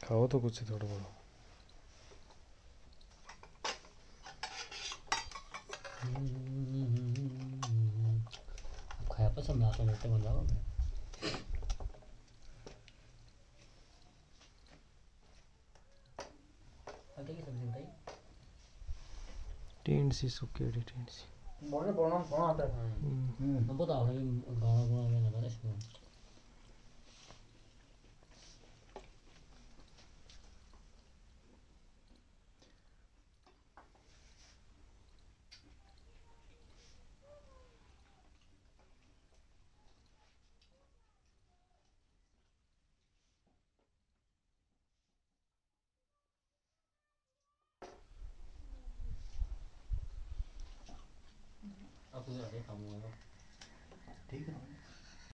खाओ तो कुछ थोड़ा बहुत। खाया पसंद आता है तो बंदा होगा। आगे की सब्जी बताइए। टेंसी सुकेड़ी टेंसी बोले बोलना कौन आता है? मैं बता रहा हूँ गाना गुना में लगा इसमें। आप उधर आगे काम होगा। ठीक है।